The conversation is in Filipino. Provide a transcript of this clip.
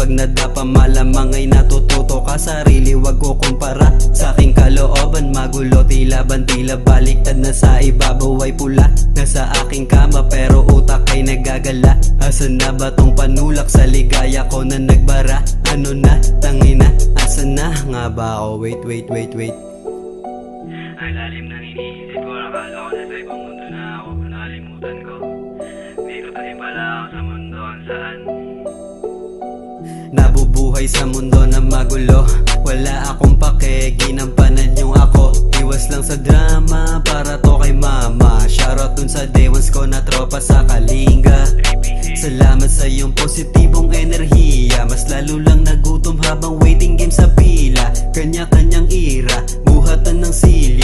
Pag nadapa malamang ay natututo ka. Sarili wag ko kumpara sa aking kalooban. Magulo tila bandila, baliktad na sa ibabaw ay pula. Nasa aking kama pero utak ay nagagala. Asan na ba tong panulak sa ligaya ko na nagbara? Ano na, tangina, asan na nga ba ako? Wait. Ang lalim ng iniisip ko, akala ko nasa ibang mundo na ako. Nakalimutan ko, dito tayo pala ako sa mundo kung saan nabubuhay sa mundo na magulo. Wala akong pake, ginampanan yung ako. Iwas lang sa drama, para to kay mama. Shoutout dun sa day ones ko na tropa sa Kalinga. Salamat sa iyong positibong enerhiya. Mas lalo lang nagutom habang waiting game sa pila. Kanya-kanyang ira, buhatan ng sila.